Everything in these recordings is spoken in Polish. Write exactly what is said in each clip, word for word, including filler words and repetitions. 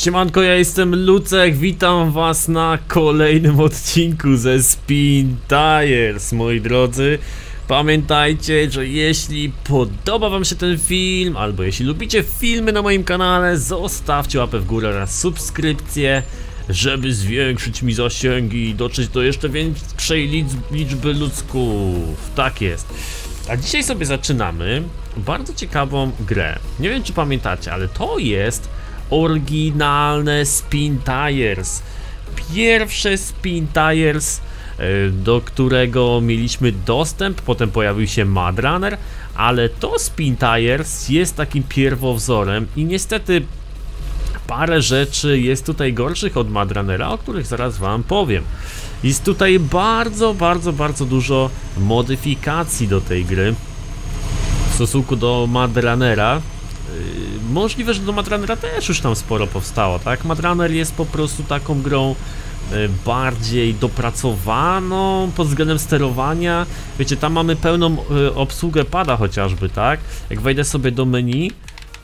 Siemanko, ja jestem Lucek, witam was na kolejnym odcinku ze Spin Tires, moi drodzy. Pamiętajcie, że jeśli podoba wam się ten film, albo jeśli lubicie filmy na moim kanale, zostawcie łapę w górę oraz subskrypcję, żeby zwiększyć mi zasięgi i dotrzeć do jeszcze większej liczby ludzków. Tak jest. A dzisiaj sobie zaczynamy bardzo ciekawą grę. Nie wiem, czy pamiętacie, ale to jest oryginalne Spin Tires. Pierwsze Spin Tires, do którego mieliśmy dostęp. Potem pojawił się Mud Runner, ale to Spin Tires jest takim pierwowzorem i niestety parę rzeczy jest tutaj gorszych od Mud Runnera, o których zaraz wam powiem. Jest tutaj bardzo, bardzo, bardzo dużo modyfikacji do tej gry w stosunku do Mud Runnera. Możliwe, że do Mud Runnera też już tam sporo powstało, tak? Mud Runner jest po prostu taką grą bardziej dopracowaną pod względem sterowania. Wiecie, tam mamy pełną obsługę pada chociażby, tak? Jak wejdę sobie do menu,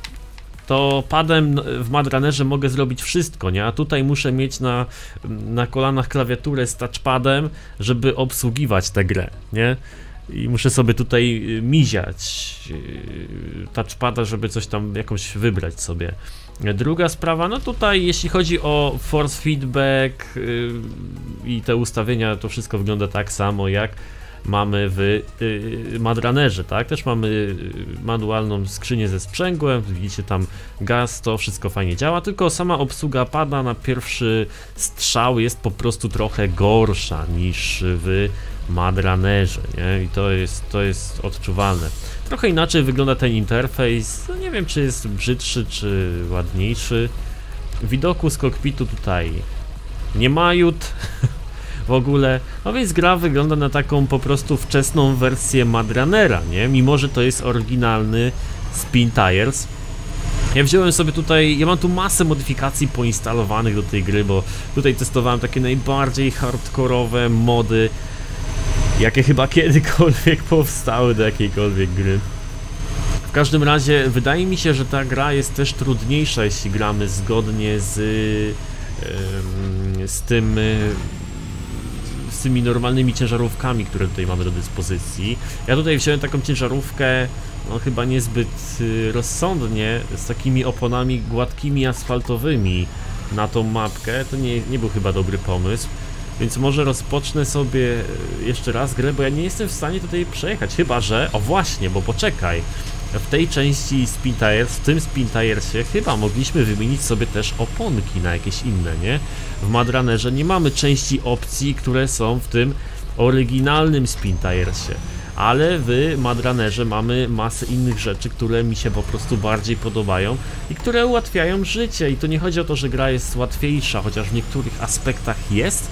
to padem w Mud Runnerze mogę zrobić wszystko, nie? A tutaj muszę mieć na, na kolanach klawiaturę z touchpadem, żeby obsługiwać tę grę, nie? I muszę sobie tutaj miziać touchpada, żeby coś tam jakąś wybrać sobie. Druga sprawa, no tutaj jeśli chodzi o force feedback yy, i te ustawienia, to wszystko wygląda tak samo jak mamy w yy, Mud Runnerze, tak? Też mamy yy, manualną skrzynię ze sprzęgłem, widzicie tam gaz, to wszystko fajnie działa, tylko sama obsługa pada na pierwszy strzał jest po prostu trochę gorsza niż w Mud Runnerze, nie? I to jest, to jest odczuwalne. Trochę inaczej wygląda ten interfejs, no nie wiem, czy jest brzydszy, czy ładniejszy. Widoku z kokpitu tutaj nie ma jut w ogóle, no więc gra wygląda na taką po prostu wczesną wersję Mud Runnera, nie? Mimo że to jest oryginalny Spin Tires. Ja wziąłem sobie tutaj, ja mam tu masę modyfikacji poinstalowanych do tej gry, bo tutaj testowałem takie najbardziej hardkorowe mody, jakie chyba kiedykolwiek powstały do jakiejkolwiek gry. W każdym razie wydaje mi się, że ta gra jest też trudniejsza, jeśli gramy zgodnie z, z tym z tymi normalnymi ciężarówkami, które tutaj mamy do dyspozycji. Ja tutaj wziąłem taką ciężarówkę, no chyba niezbyt rozsądnie, z takimi oponami gładkimi, asfaltowymi na tą mapkę. To nie, nie był chyba dobry pomysł. Więc może rozpocznę sobie jeszcze raz grę, bo ja nie jestem w stanie tutaj przejechać, chyba że... O właśnie, bo poczekaj, w tej części Spin Tires, w tym Spin Tiresie chyba mogliśmy wymienić sobie też oponki na jakieś inne, nie? W Mud Runnerze nie mamy części opcji, które są w tym oryginalnym Spin Tiresie, ale w Mud Runnerze mamy masę innych rzeczy, które mi się po prostu bardziej podobają i które ułatwiają życie. I to nie chodzi o to, że gra jest łatwiejsza, chociaż w niektórych aspektach jest,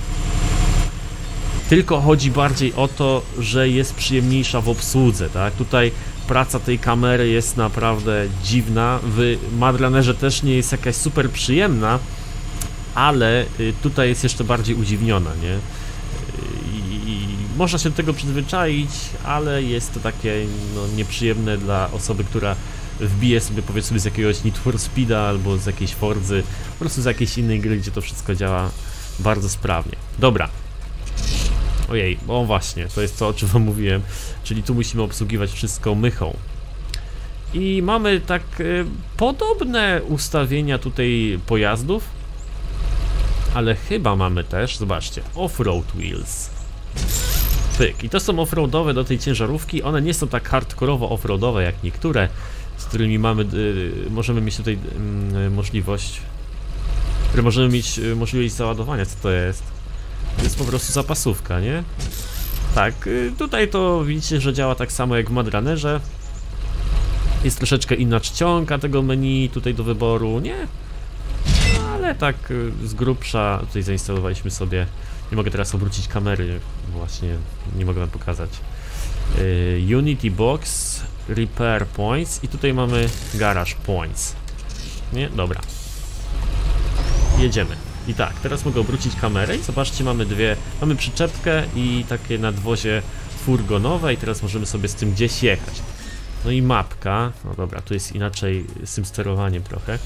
tylko chodzi bardziej o to, że jest przyjemniejsza w obsłudze, tak? Tutaj praca tej kamery jest naprawdę dziwna, w Mud Runnerze też nie jest jakaś super przyjemna, ale tutaj jest jeszcze bardziej udziwniona, nie? I, i można się do tego przyzwyczaić, ale jest to takie no, nieprzyjemne dla osoby, która wbije sobie powiedzmy z jakiegoś Need for Speeda albo z jakiejś Forzy, po prostu z jakiejś innej gry, gdzie to wszystko działa bardzo sprawnie. Dobra. Ojej, o właśnie, to jest to, o czym wam mówiłem, czyli tu musimy obsługiwać wszystko mychą. I mamy tak y, podobne ustawienia tutaj pojazdów, ale chyba mamy też, zobaczcie, off-road wheels. Pyk, i to są offroadowe do tej ciężarówki, one nie są tak hardkorowo offroadowe jak niektóre, z którymi mamy, y, możemy mieć tutaj y, możliwość, które możemy mieć y, możliwość załadowania, co to jest? To jest po prostu zapasówka, nie? Tak, tutaj to widzicie, że działa tak samo jak w Mud Runnerze. Jest troszeczkę inna czcionka tego menu tutaj do wyboru, nie? Ale tak z grubsza tutaj zainstalowaliśmy sobie. Nie mogę teraz obrócić kamery, właśnie nie mogę wam pokazać. Unity Box, Repair Points i tutaj mamy Garage Points. Nie? Dobra. Jedziemy. I tak, teraz mogę obrócić kamerę i zobaczcie, mamy dwie, mamy przyczepkę i takie nadwozie furgonowe i teraz możemy sobie z tym gdzieś jechać. No i mapka, no dobra, tu jest inaczej z tym sterowaniem trochę.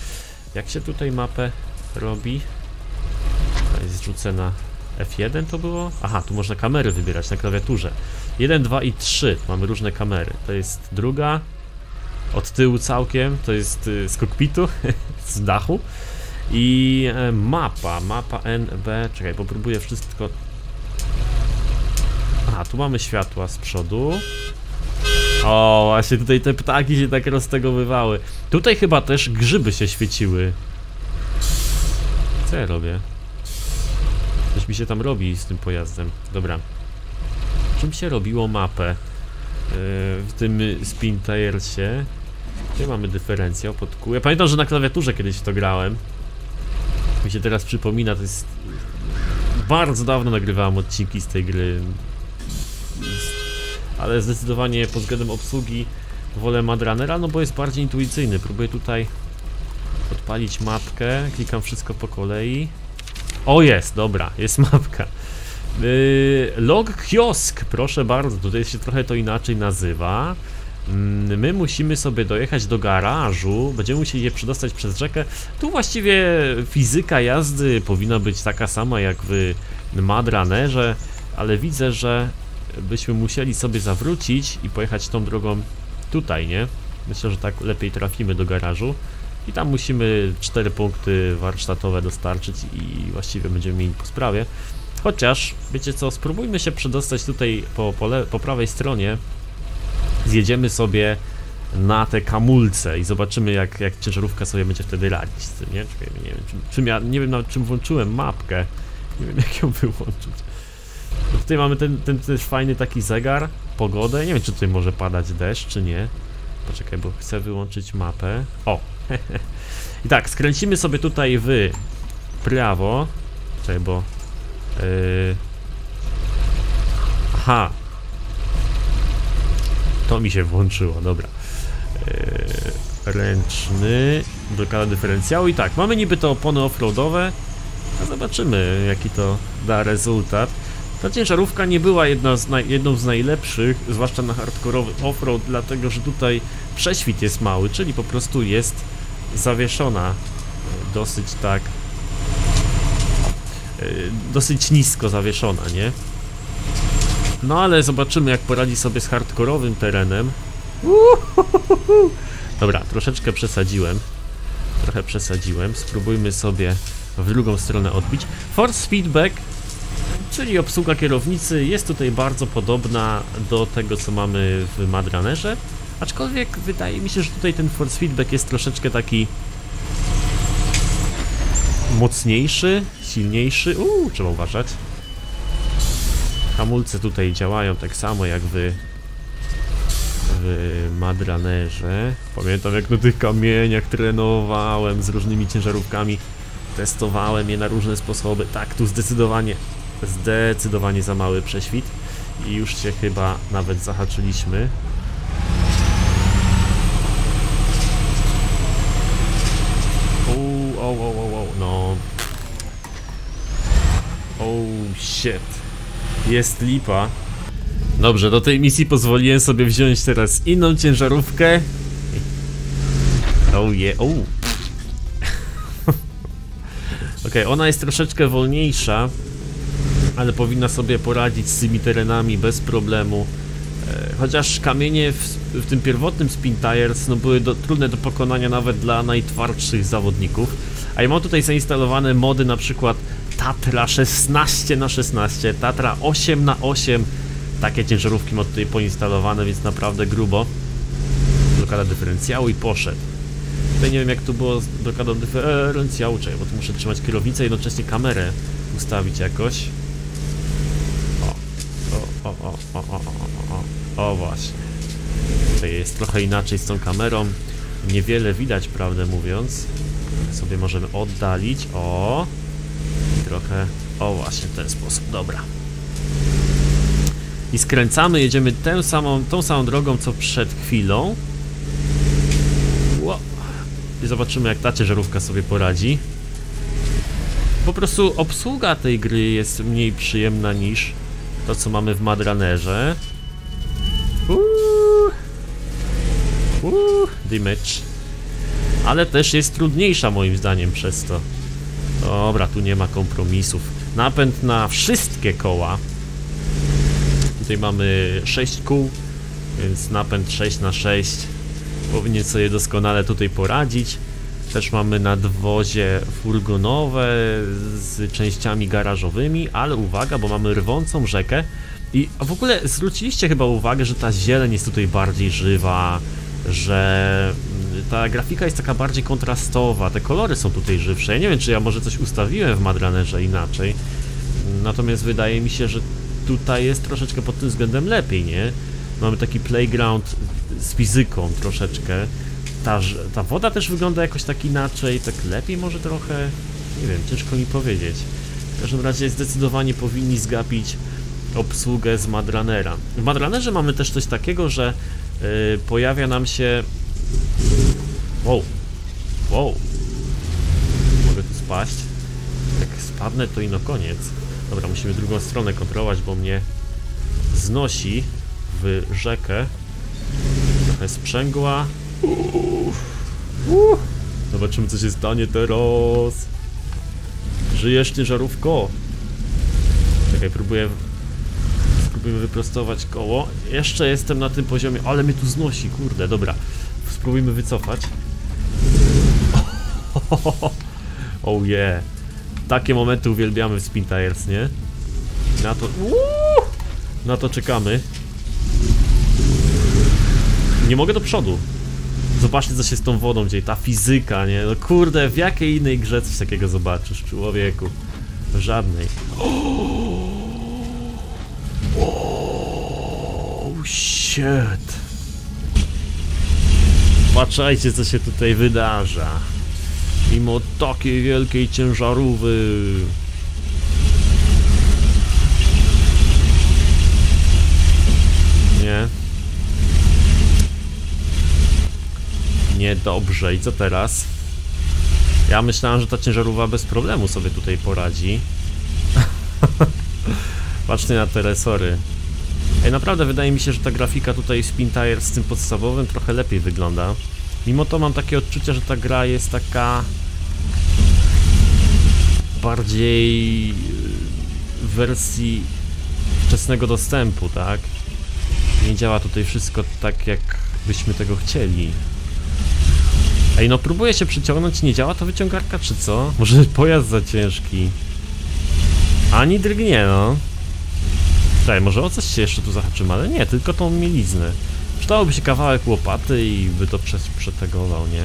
Jak się tutaj mapę robi? Tutaj zrzucę na F jeden to było? Aha, tu można kamery wybierać na klawiaturze. jeden, dwa i trzy. Mamy różne kamery. To jest druga. Od tyłu całkiem. To jest y, z kokpitu. Z dachu. I e, mapa. Mapa N B. Czekaj, popróbuję wszystko. Aha, tu mamy światła z przodu. O, właśnie tutaj te ptaki się tak roztegowywały. Tutaj chyba też grzyby się świeciły. Co ja robię? Coś mi się tam robi z tym pojazdem. Dobra. Czym się robiło mapę? Yy, w tym Spin Tiresie. Gdzie mamy dyferencjał pod kół? Ja pamiętam, że na klawiaturze kiedyś w to grałem. Mi się teraz przypomina, to jest... Bardzo dawno nagrywałem odcinki z tej gry. Ale zdecydowanie pod względem obsługi wolę Mad Runnera, no bo jest bardziej intuicyjny. Próbuję tutaj odpalić mapkę, klikam wszystko po kolei. O, jest, dobra, jest mapka. Yy, log kiosk, proszę bardzo, tutaj się trochę to inaczej nazywa. Yy, my musimy sobie dojechać do garażu, będziemy musieli je przedostać przez rzekę. Tu właściwie fizyka jazdy powinna być taka sama jak w Mad Runnerze, ale widzę, że byśmy musieli sobie zawrócić i pojechać tą drogą tutaj, nie? Myślę, że tak lepiej trafimy do garażu. I tam musimy cztery punkty warsztatowe dostarczyć i właściwie będziemy mieli po sprawie. Chociaż, wiecie co, spróbujmy się przedostać tutaj po, po, le po prawej stronie. Zjedziemy sobie na te kamulce i zobaczymy jak, jak ciężarówka sobie będzie wtedy radzić. Nie? Czekaj, nie wiem, czym, czym ja, nie wiem nawet czym włączyłem mapkę. Nie wiem jak ją wyłączyć. No tutaj mamy ten, ten też fajny taki zegar, pogodę. Nie wiem czy tutaj może padać deszcz czy nie. Poczekaj, bo chcę wyłączyć mapę. O! I tak, skręcimy sobie tutaj w prawo. Czekaj, bo... Yy... Aha! To mi się włączyło, dobra. Yy... Ręczny, blokada dyferencjału i tak, mamy niby to opony offroadowe. A zobaczymy jaki to da rezultat. Ta ciężarówka nie była jedna z jedną z najlepszych, zwłaszcza na hardkorowy offroad, dlatego że tutaj prześwit jest mały, czyli po prostu jest zawieszona dosyć tak, dosyć nisko zawieszona, nie? No ale zobaczymy jak poradzi sobie z hardkorowym terenem. Uhuhuhu. Dobra, troszeczkę przesadziłem, trochę przesadziłem, spróbujmy sobie w drugą stronę odbić. Force feedback, czyli obsługa kierownicy, jest tutaj bardzo podobna do tego co mamy w Mad Runnerze. Aczkolwiek wydaje mi się, że tutaj ten force feedback jest troszeczkę taki mocniejszy, silniejszy. Uuu, trzeba uważać. Hamulce tutaj działają tak samo jak w, w Mad Runnerze. Pamiętam jak na tych kamieniach trenowałem z różnymi ciężarówkami. Testowałem je na różne sposoby. Tak, tu zdecydowanie, zdecydowanie za mały prześwit. I już się chyba nawet zahaczyliśmy. O, o, o, o, no. Oh shit. Jest lipa. Dobrze, do tej misji pozwoliłem sobie wziąć teraz inną ciężarówkę. Oh yeah, oh. Okej, ona jest troszeczkę wolniejsza, ale powinna sobie poradzić z tymi terenami bez problemu. E, chociaż kamienie w, w tym pierwotnym Spin Tires no, były do, trudne do pokonania nawet dla najtwardszych zawodników. A ja mam tutaj zainstalowane mody na przykład Tatra szesnaście na szesnaście, Tatra osiem na osiem. Takie ciężarówki mam tutaj poinstalowane, więc naprawdę grubo. Blokada dyferencjału i poszedł. Tutaj nie wiem jak tu było z blokadą dyferencjału, czekaj, bo tu muszę trzymać kierownicę i jednocześnie kamerę ustawić jakoś. O, o, o, o, o, o, o, o, o właśnie. Tutaj jest trochę inaczej z tą kamerą. Niewiele widać, prawdę mówiąc. Sobie możemy oddalić, o. I trochę, o właśnie w ten sposób, dobra. I skręcamy, jedziemy tę samą, tą samą drogą co przed chwilą. Wow. I zobaczymy jak ta ciężarówka sobie poradzi. Po prostu obsługa tej gry jest mniej przyjemna niż to co mamy w Mad Runnerze. Uuu. Uuu. Damage. ale też jest trudniejsza moim zdaniem przez to. Dobra, tu nie ma kompromisów. Napęd na wszystkie koła. Tutaj mamy sześć kół, więc napęd sześć na sześć powinien sobie doskonale tutaj poradzić. Też mamy nadwozie furgonowe z częściami garażowymi, ale uwaga, bo mamy rwącą rzekę. I w ogóle zwróciliście chyba uwagę, że ta zieleń jest tutaj bardziej żywa, że ta grafika jest taka bardziej kontrastowa, te kolory są tutaj żywsze. Ja nie wiem, czy ja może coś ustawiłem w Mad Runnerze inaczej, natomiast wydaje mi się, że tutaj jest troszeczkę pod tym względem lepiej, nie? Mamy taki playground z fizyką troszeczkę. Ta, ta woda też wygląda jakoś tak inaczej, tak lepiej może trochę, nie wiem, ciężko mi powiedzieć. W każdym razie zdecydowanie powinni zgapić obsługę z Mad Runnera. W Mad Runnerze mamy też coś takiego, że yy, pojawia nam się... Wow, wow, mogę tu spaść? Jak spadnę, to i no koniec. Dobra, musimy drugą stronę kontrolować, bo mnie znosi w rzekę. Trochę sprzęgła. Uff. Uff. Zobaczymy, co się stanie teraz. Żyjesz, ciężarówko? Czekaj, próbuję... Spróbujmy wyprostować koło. Jeszcze jestem na tym poziomie, ale mnie tu znosi, kurde, dobra. Spróbujmy wycofać. Oh yeah. Takie momenty uwielbiamy w Spin Tires, nie? Na to... Uuu! Na to czekamy. Nie mogę do przodu. Zobaczcie, co się z tą wodą dzieje. Ta fizyka, nie? No kurde, w jakiej innej grze coś takiego zobaczysz, człowieku? W żadnej. Oh shit. Patrzajcie, co się tutaj wydarza. Mimo takiej wielkiej ciężarówki. Nie. Niedobrze. I co teraz? Ja myślałem, że ta ciężarówka bez problemu sobie tutaj poradzi. Patrzcie na te resory. Ej, naprawdę wydaje mi się, że ta grafika tutaj Spin Tires z tym podstawowym trochę lepiej wygląda. Mimo to mam takie odczucie, że ta gra jest taka... bardziej... w wersji wczesnego dostępu, tak? Nie działa tutaj wszystko tak, jak byśmy tego chcieli. Ej, no próbuję się przyciągnąć, nie działa ta wyciągarka, czy co? Może pojazd za ciężki? Ani drgnie, no. Czekaj, może o coś się jeszcze tu zahaczymy, ale nie, tylko tą mieliznę. Przydałoby się kawałek łopaty i by to przetegował, nie?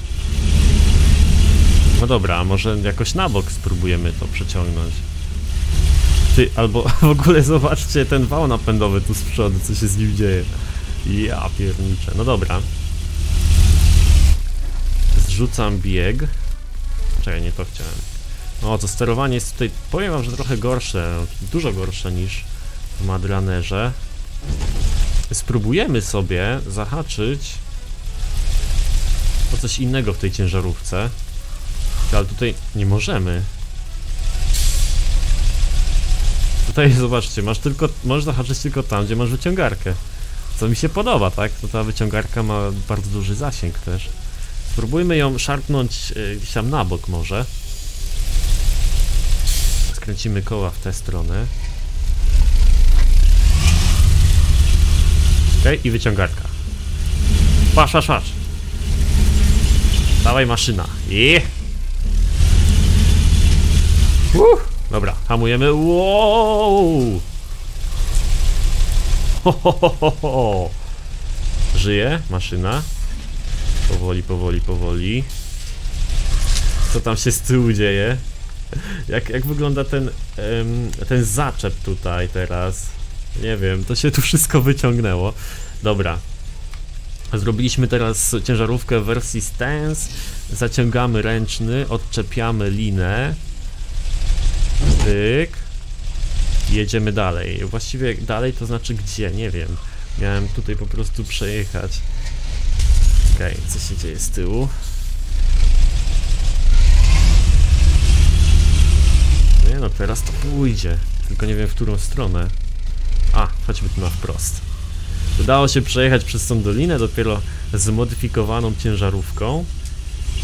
No dobra, może jakoś na bok spróbujemy to przeciągnąć. Ty, albo w ogóle zobaczcie ten wał napędowy tu z przodu, co się z nim dzieje. Ja pierniczę, no dobra. Zrzucam bieg. Czekaj, nie to chciałem. O, to sterowanie jest tutaj, powiem wam, że trochę gorsze, dużo gorsze niż w Mad Runnerze. Spróbujemy sobie zahaczyć o coś innego w tej ciężarówce. Ale tutaj nie możemy. Tutaj zobaczcie, masz tylko, możesz zahaczyć tylko tam, gdzie masz wyciągarkę. Co mi się podoba, tak? To ta wyciągarka ma bardzo duży zasięg też. Spróbujmy ją szarpnąć yy, gdzieś tam na bok może. Skręcimy koła w tę stronę. Okej, okay, i wyciągarka. Patrz, patrz, patrz. Dawaj maszyna. I. Uh, dobra, hamujemy. Wow. Ho, ho, ho, ho, ho. Żyje maszyna. Powoli, powoli, powoli. Co tam się z tyłu dzieje? Jak, jak wygląda ten, um, ten zaczep tutaj teraz? Nie wiem, to się tu wszystko wyciągnęło. Dobra. Zrobiliśmy teraz ciężarówkę w wersji stance. Zaciągamy ręczny, odczepiamy linę. Tyk. Jedziemy dalej. Właściwie dalej to znaczy gdzie? Nie wiem. Miałem tutaj po prostu przejechać. Okej, okay, co się dzieje z tyłu? Nie no, teraz to pójdzie. Tylko nie wiem, w którą stronę. A, chodźmy tu na wprost. Udało się przejechać przez tą dolinę, dopiero zmodyfikowaną ciężarówką.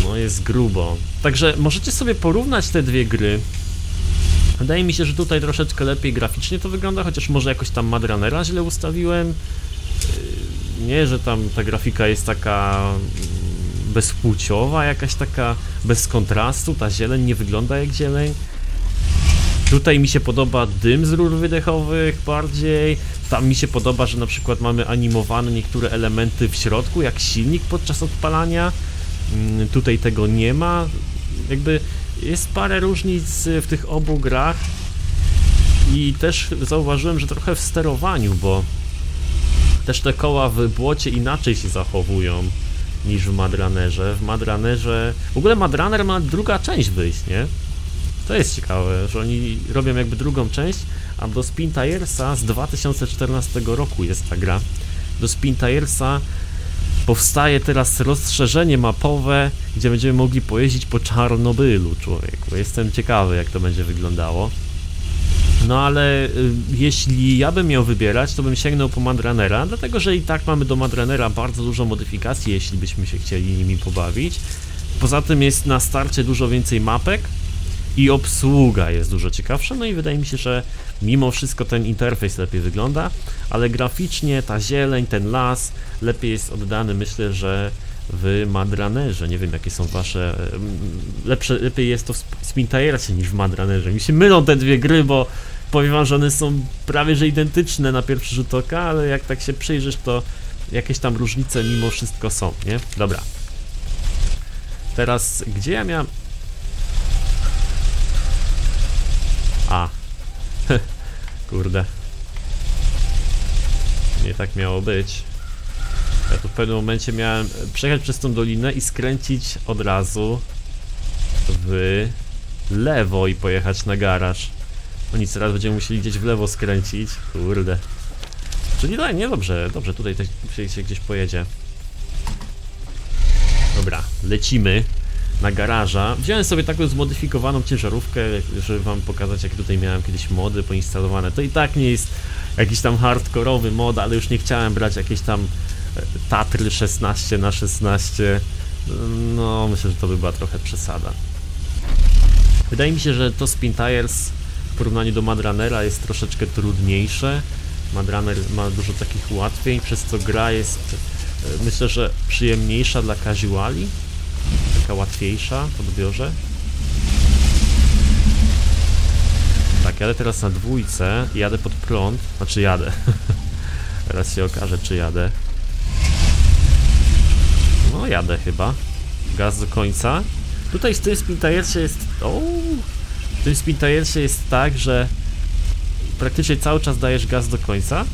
No jest grubo. Także możecie sobie porównać te dwie gry. Wydaje mi się, że tutaj troszeczkę lepiej graficznie to wygląda, chociaż może jakoś tam Mad Runnera źle ustawiłem. Nie, że tam ta grafika jest taka bezpłciowa, jakaś taka bez kontrastu, ta zieleń nie wygląda jak zieleń. Tutaj mi się podoba dym z rur wydechowych bardziej. Tam mi się podoba, że na przykład mamy animowane niektóre elementy w środku, jak silnik podczas odpalania. Tutaj tego nie ma. Jakby jest parę różnic w tych obu grach. I też zauważyłem, że trochę w sterowaniu, bo też te koła w błocie inaczej się zachowują niż w Mad Runnerze. W Mad Runnerze... W ogóle Mad Runner ma druga część wyjść, nie? To jest ciekawe, że oni robią jakby drugą część, a do Spin Tiresa z dwa tysiące czternastego roku jest ta gra. Do Spin Tiresa powstaje teraz rozszerzenie mapowe, gdzie będziemy mogli pojeździć po Czarnobylu, człowieku. Jestem ciekawy, jak to będzie wyglądało. No ale y, jeśli ja bym miał wybierać, to bym sięgnął po Mad Runnera, dlatego że i tak mamy do Mad Runnera bardzo dużo modyfikacji, jeśli byśmy się chcieli nimi pobawić. Poza tym jest na starcie dużo więcej mapek i obsługa jest dużo ciekawsza, no i wydaje mi się, że mimo wszystko ten interfejs lepiej wygląda, ale graficznie ta zieleń, ten las lepiej jest oddany, myślę, że w Mad Runnerze. Nie wiem, jakie są wasze... Lepsze, lepiej jest to w Spin Tiresie niż w Mad Runnerze. Mi się mylą te dwie gry, bo powiem wam, że one są prawie że identyczne na pierwszy rzut oka, ale jak tak się przyjrzysz, to jakieś tam różnice mimo wszystko są, nie? Dobra. Teraz, gdzie ja miałem... A. Kurde. Nie tak miało być. Ja tu w pewnym momencie miałem przejechać przez tą dolinę i skręcić od razu w lewo i pojechać na garaż. No nic, teraz będziemy musieli gdzieś w lewo skręcić. Kurde. Czyli tak, nie, dobrze, dobrze, tutaj się, się gdzieś pojedzie. Dobra, lecimy na garaża. Wziąłem sobie taką zmodyfikowaną ciężarówkę, żeby wam pokazać, jak tutaj miałem kiedyś mody poinstalowane. To i tak nie jest jakiś tam hardkorowy mod, ale już nie chciałem brać jakieś tam Tatry szesnaście na szesnaście. No, myślę, że to by była trochę przesada. Wydaje mi się, że to Spin Tires w porównaniu do Mad Runnera jest troszeczkę trudniejsze. Mad Runner ma dużo takich ułatwień, przez co gra jest, myślę, że przyjemniejsza dla casuali. Taka łatwiejsza w odbiorze. Tak, jadę teraz na dwójce i jadę pod prąd. Znaczy jadę. Teraz się okaże, czy jadę. No jadę chyba. Gaz do końca. Tutaj w tym Spin Tiresie jest... O, w tym Spin Tiresie jest tak, że praktycznie cały czas dajesz gaz do końca.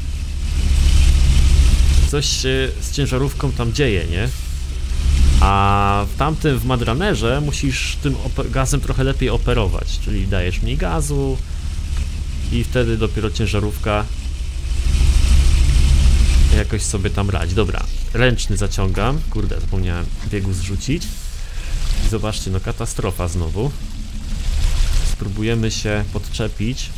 Coś się z ciężarówką tam dzieje, nie? A w tamtym, w Mad Runnerze musisz tym gazem trochę lepiej operować, czyli dajesz mniej gazu i wtedy dopiero ciężarówka jakoś sobie tam radzi. Dobra, ręczny zaciągam. Kurde, zapomniałem biegu zrzucić. Zobaczcie, no katastrofa znowu. Spróbujemy się podczepić.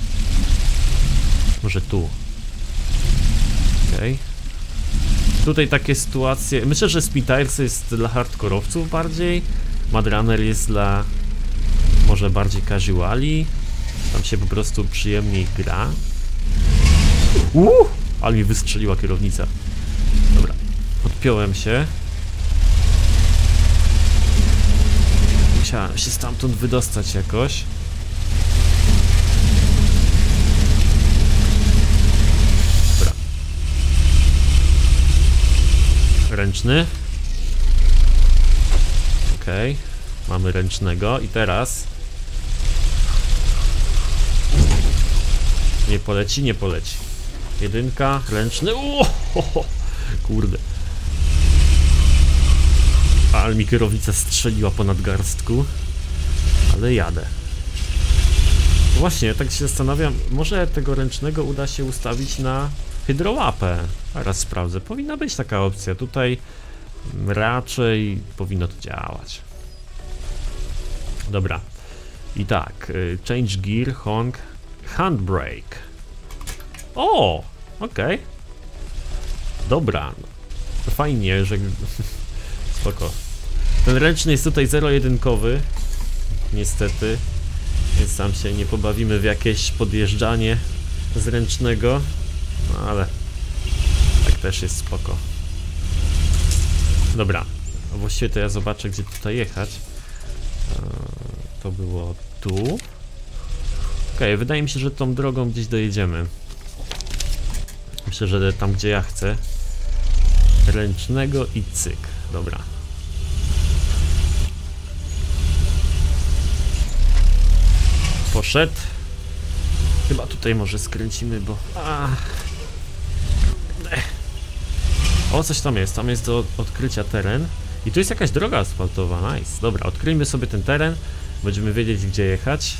Może tu. Okej. Okay. Tutaj takie sytuacje... Myślę, że Spin Tires jest dla hardkorowców bardziej. Mad Runner jest dla może bardziej casuali. Tam się po prostu przyjemniej gra. Uuu! Ale mi wystrzeliła kierownica. Dobra, odpiąłem się. Musiałem się stamtąd wydostać jakoś. Dobra. Ręczny. Okej. Okay. Mamy ręcznego i teraz... Nie poleci, nie poleci. Jedynka, ręczny. Uuu, kurde. Ale mi kierownica strzeliła po nadgarstku. Ale jadę. Właśnie, tak się zastanawiam, może tego ręcznego uda się ustawić na hydrołapę. Zaraz sprawdzę. Powinna być taka opcja. Tutaj raczej powinno to działać. Dobra. I tak. Change gear, honk, handbrake. O! Okej. Okay. Dobra. Fajnie, że... Spoko. Ten ręczny jest tutaj zero-jedynkowy, niestety, więc tam się nie pobawimy w jakieś podjeżdżanie z ręcznego, no ale tak też jest spoko. Dobra, a właściwie to ja zobaczę, gdzie tutaj jechać. To było tu. Okej, okay, wydaje mi się, że tą drogą gdzieś dojedziemy. Myślę, że tam, gdzie ja chcę. Ręcznego i cyk. Dobra. Poszedł. Chyba tutaj może skręcimy, bo... A. O, coś tam jest. Tam jest do odkrycia teren. I tu jest jakaś droga asfaltowa. Nice. Dobra, odkryjmy sobie ten teren. Będziemy wiedzieć, gdzie jechać.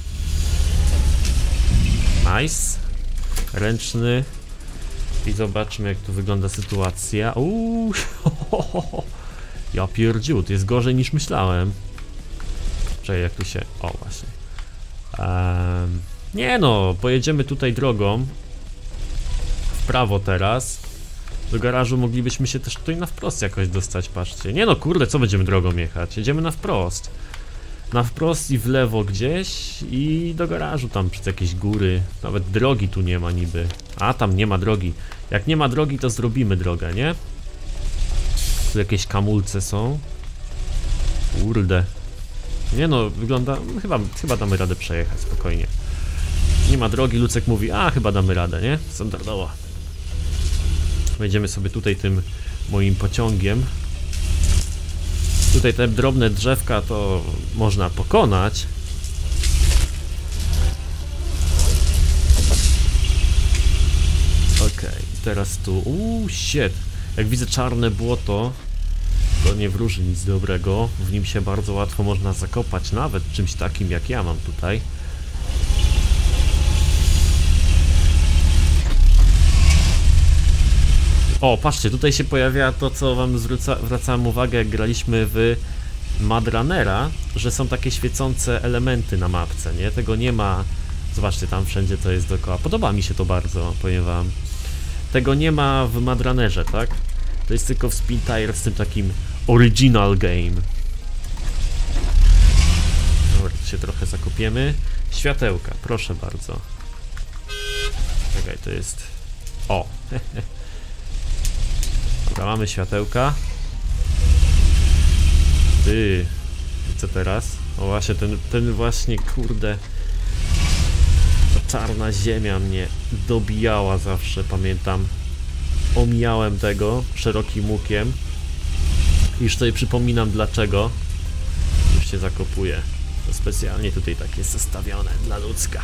Nice. Ręczny. I zobaczmy, jak tu wygląda sytuacja. Uuu. Ja pierdziu, to jest gorzej niż myślałem. Czekaj, jak tu się... O, właśnie. Um, nie no, pojedziemy tutaj drogą. W prawo teraz. Do garażu moglibyśmy się też tutaj na wprost jakoś dostać, patrzcie. Nie no, kurde, co będziemy drogą jechać? Jedziemy na wprost. Na wprost i w lewo gdzieś i do garażu tam przez jakieś góry. Nawet drogi tu nie ma niby. A, tam nie ma drogi. Jak nie ma drogi, to zrobimy drogę, nie? Tu jakieś kamulce są. Kurde. Nie no, wygląda... Chyba, chyba damy radę przejechać, spokojnie. Nie ma drogi, Lucek mówi, a chyba damy radę, nie? Standardowo. Wejdziemy sobie tutaj tym moim pociągiem. Tutaj te drobne drzewka to można pokonać. Okej, okay, teraz tu... Uuu, shit. Jak widzę czarne błoto, to nie wróży nic dobrego. W nim się bardzo łatwo można zakopać, nawet czymś takim jak ja mam tutaj. O, patrzcie, tutaj się pojawia to, co wam zwraca, zwracałem uwagę, jak graliśmy w Mad Runnera, że są takie świecące elementy na mapce, nie? Tego nie ma... Zobaczcie, tam wszędzie to jest dookoła. Podoba mi się to bardzo, powiem wam. Tego nie ma w Mad Runnerze, tak? To jest tylko w Spintire z tym takim original game. Dobra, tu się trochę zakopiemy. Światełka, proszę bardzo. Czekaj, to jest... O! Dobra, mamy światełka. Ty, i co teraz? O właśnie, ten, ten właśnie, kurde, ta czarna ziemia mnie dobijała zawsze, pamiętam. Omijałem tego szerokim łukiem. Już sobie przypominam dlaczego. Już się zakopuję. To specjalnie tutaj tak jest zostawione dla ludzka.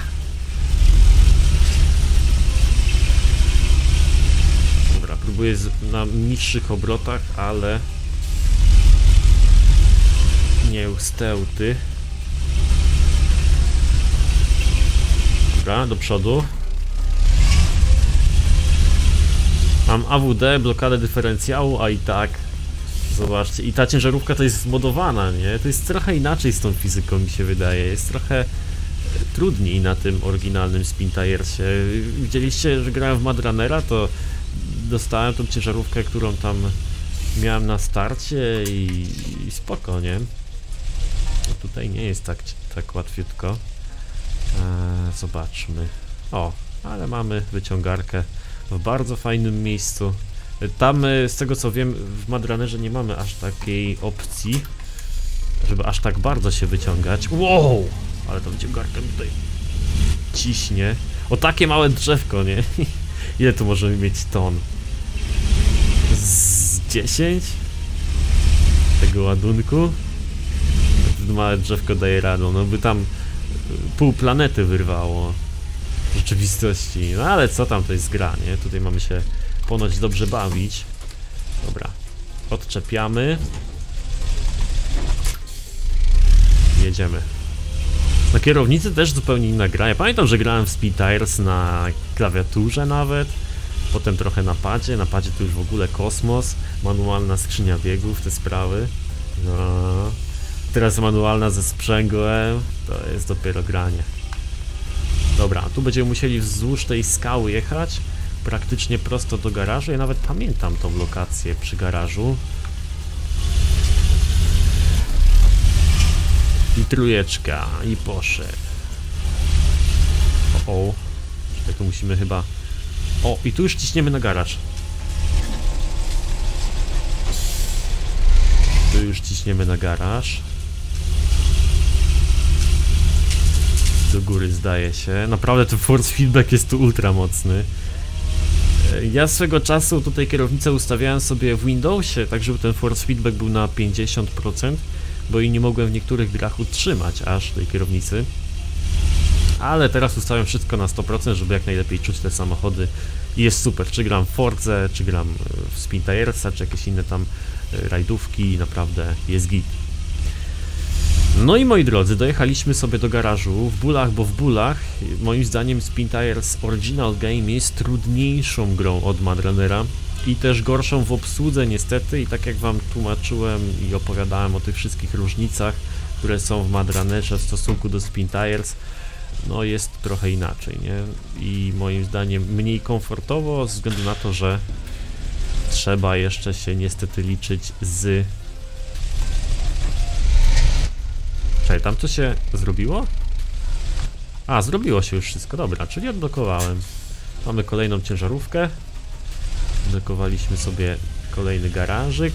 Dobra, próbuję z, na niższych obrotach, ale nie ustęty. Dobra, do przodu. Mam A W D, blokadę dyferencjału, a i tak, zobaczcie, i ta ciężarówka to jest zmodowana, nie? To jest trochę inaczej z tą fizyką, mi się wydaje, jest trochę trudniej na tym oryginalnym Spintiresie. Widzieliście, że grałem w Mad Runnera, to dostałem tą ciężarówkę, którą tam miałem na starcie i, i spoko, nie? No tutaj nie jest tak, tak łatwiutko. Eee, zobaczmy. O, ale mamy wyciągarkę w bardzo fajnym miejscu. Tam, z tego co wiem, w Mad Runnerze nie mamy aż takiej opcji, żeby aż tak bardzo się wyciągać. Wow! Ale tą wyciągarkę tutaj ciśnie. O, takie małe drzewko, nie? Ile tu możemy mieć ton? Z dziesięć? Tego ładunku? Małe drzewko daje radę, no by tam pół planety wyrwało w rzeczywistości. No ale co tam, to jest gra, nie? Tutaj mamy się ponoć dobrze bawić. Dobra, odczepiamy. Jedziemy. Na kierownicy też zupełnie inna gra. Ja pamiętam, że grałem w Spintires na klawiaturze nawet. Potem trochę na padzie. Na padzie to już w ogóle kosmos. Manualna skrzynia biegów, te sprawy. No. Teraz manualna ze sprzęgłem. To jest dopiero granie. Dobra, tu będziemy musieli wzdłuż tej skały jechać. Praktycznie prosto do garażu. Ja nawet pamiętam tą lokację przy garażu. trójeczka i poszedł. O, o. Czekaj, tu musimy chyba... O, i tu już ciśniemy na garaż. Tu już ciśniemy na garaż. Do góry zdaje się. Naprawdę ten force feedback jest tu ultra mocny. Ja swego czasu tutaj kierownicę ustawiałem sobie w Windowsie, tak żeby ten force feedback był na pięćdziesiąt procent, bo i nie mogłem w niektórych grach utrzymać aż tej kierownicy. Ale teraz ustawiam wszystko na sto procent, żeby jak najlepiej czuć te samochody. I jest super, czy gram w Fordze, czy gram w Spin Tiresa, czy jakieś inne tam rajdówki, naprawdę jest git. No i moi drodzy, dojechaliśmy sobie do garażu, w bólach, bo w bólach, moim zdaniem Spin Tires Original Game jest trudniejszą grą od Mad Runnera i też gorszą w obsłudze niestety, i tak jak wam tłumaczyłem i opowiadałem o tych wszystkich różnicach, które są w Mad Runnerze w stosunku do Spin Tires, no jest trochę inaczej, nie? I moim zdaniem mniej komfortowo ze względu na to, że trzeba jeszcze się niestety liczyć z... Czekaj, tam co się zrobiło? A, zrobiło się już wszystko, dobra, czyli odblokowałem. Mamy kolejną ciężarówkę. Odblokowaliśmy sobie kolejny garażyk.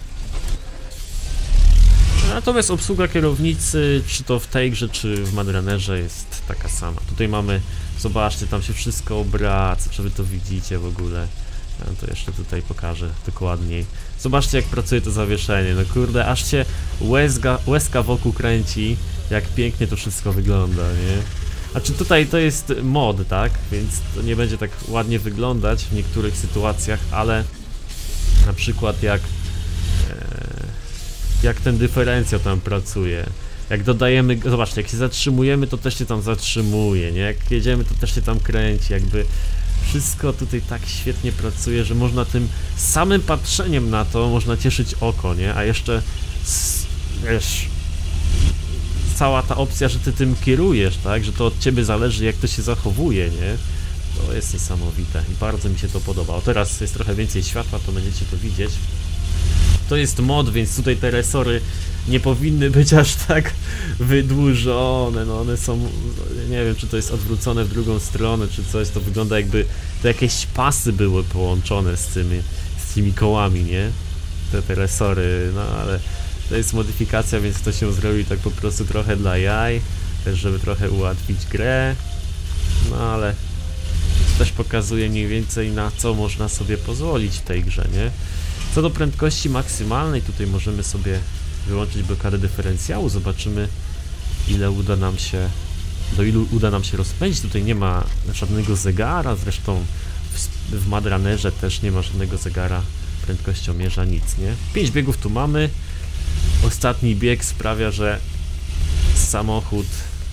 Natomiast obsługa kierownicy, czy to w tej grze, czy w Mad Runnerze jest taka sama. Tutaj mamy, zobaczcie, tam się wszystko obraca, czy wy to widzicie w ogóle. Ja to jeszcze tutaj pokażę dokładniej. Zobaczcie, jak pracuje to zawieszenie, no kurde, aż się łezka, łezka wokół kręci, jak pięknie to wszystko wygląda, nie? A czy tutaj to jest mod, tak? Więc to nie będzie tak ładnie wyglądać w niektórych sytuacjach, ale na przykład jak e, jak ten dyferencjał tam pracuje, jak dodajemy, zobaczcie, jak się zatrzymujemy, to też się tam zatrzymuje, nie? Jak jedziemy, to też się tam kręci, jakby wszystko tutaj tak świetnie pracuje, że można tym samym patrzeniem na to można cieszyć oko, nie? A jeszcze wiesz, cała ta opcja, że ty tym kierujesz, tak? Że to od ciebie zależy, jak to się zachowuje, nie? To jest niesamowite i bardzo mi się to podoba. O, teraz jest trochę więcej światła, to będziecie to widzieć. To jest mod, więc tutaj te resory nie powinny być aż tak wydłużone, no one są, nie wiem, czy to jest odwrócone w drugą stronę, czy coś, to wygląda jakby to jakieś pasy były połączone z tymi, z tymi kołami, nie? Te, te resory, no ale to jest modyfikacja, więc to się zrobi tak po prostu trochę dla jaj, też żeby trochę ułatwić grę, no ale też pokazuje mniej więcej, na co można sobie pozwolić w tej grze, nie? Co do prędkości maksymalnej, tutaj możemy sobie wyłączyć blokadę dyferencjału, zobaczymy, ile uda nam się, do ilu uda nam się rozpędzić. Tutaj nie ma żadnego zegara, zresztą w, w Mad Runnerze też nie ma żadnego zegara prędkościomierza, nic, nie? pięć biegów tu mamy. Ostatni bieg sprawia, że samochód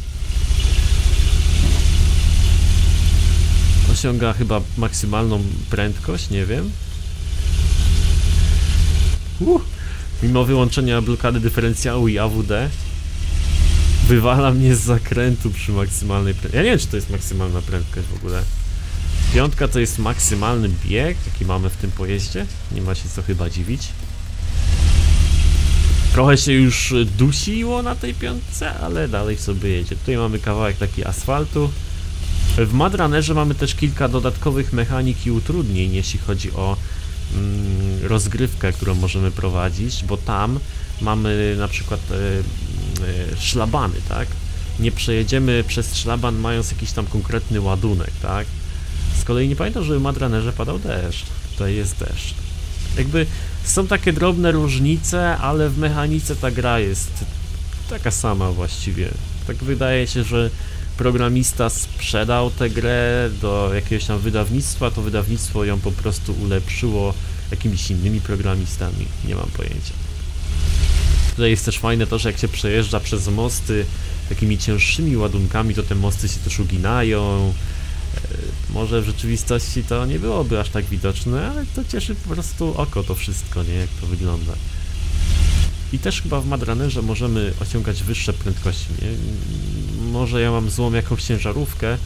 osiąga chyba maksymalną prędkość, nie wiem. Uh, mimo wyłączenia blokady dyferencjału i A W D wywala mnie z zakrętu przy maksymalnej prędkości. Ja nie wiem, czy to jest maksymalna prędkość w ogóle. Piątka to jest maksymalny bieg, jaki mamy w tym pojeździe. Nie ma się co chyba dziwić. Trochę się już dusiło na tej piątce, ale dalej sobie jedzie. Tutaj mamy kawałek taki asfaltu. W Mad Runnerze mamy też kilka dodatkowych mechanik i utrudnień, jeśli chodzi o mm, rozgrywkę, którą możemy prowadzić, bo tam mamy na przykład e, e, szlabany, tak? Nie przejedziemy przez szlaban mając jakiś tam konkretny ładunek, tak? Z kolei nie pamiętam, że w Mad Runnerze padał deszcz. Tutaj jest deszcz. Jakby są takie drobne różnice, ale w mechanice ta gra jest taka sama właściwie. Tak wydaje się, że programista sprzedał tę grę do jakiegoś tam wydawnictwa, to wydawnictwo ją po prostu ulepszyło jakimiś innymi programistami, nie mam pojęcia. Tutaj jest też fajne to, że jak się przejeżdża przez mosty takimi cięższymi ładunkami, to te mosty się też uginają. Może w rzeczywistości to nie byłoby aż tak widoczne, ale to cieszy po prostu oko to wszystko, nie? Jak to wygląda. I też chyba w Mad Runnerze możemy osiągać wyższe prędkości, nie? Może ja mam złą jakąś ciężarówkę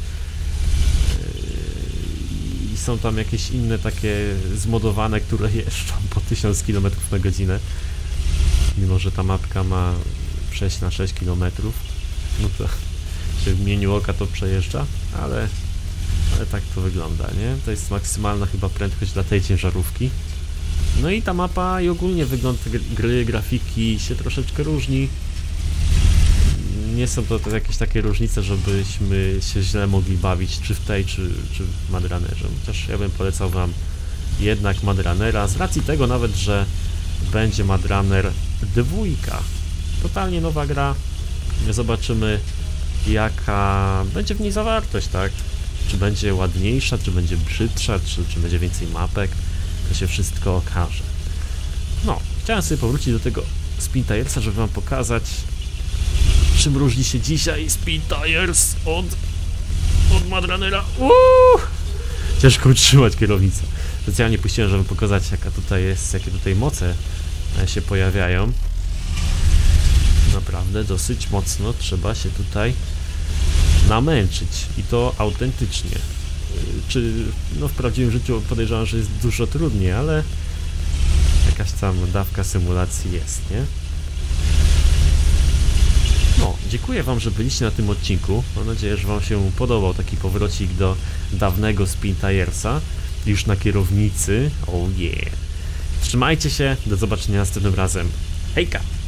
i są tam jakieś inne takie zmodowane, które jeżdżą po tysiąc kilometrów na godzinę. Mimo że ta mapka ma sześć na sześć kilometrów. No to się w mgnieniu oka to przejeżdża, ale, ale tak to wygląda, nie? To jest maksymalna chyba prędkość dla tej ciężarówki. No i ta mapa i ogólnie wygląd gry, grafiki się troszeczkę różni. Nie są to, to jakieś takie różnice, żebyśmy się źle mogli bawić, czy w tej, czy, czy w Mad Runnerze. Chociaż ja bym polecał wam jednak Mad Runnera, z racji tego nawet, że będzie Mad Runner dwójka. Totalnie nowa gra. Zobaczymy, jaka będzie w niej zawartość, tak? Czy będzie ładniejsza, czy będzie brzydsza, czy, czy będzie więcej mapek. To się wszystko okaże. No, chciałem sobie powrócić do tego Spin Tiresa, żeby wam pokazać, czym różni się dzisiaj Spin Tires od, od Mad Runnera. Uuu! Ciężko utrzymać kierownicę. Specjalnie puściłem, żeby pokazać, jaka tutaj jest, jakie tutaj moce się pojawiają. Naprawdę dosyć mocno trzeba się tutaj namęczyć i to autentycznie. Czy no w prawdziwym życiu podejrzewam, że jest dużo trudniej, ale jakaś tam dawka symulacji jest, nie? No, dziękuję wam, że byliście na tym odcinku. Mam nadzieję, że wam się podobał taki powrocik do dawnego Spin Tiresa. Już na kierownicy. Oh yeah. Trzymajcie się, do zobaczenia następnym razem. Hejka!